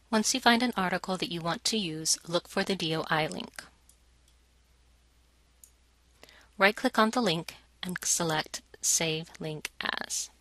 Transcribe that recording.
Once you find an article that you want to use, look for the DOI link. Right-click on the link and select Save Link As.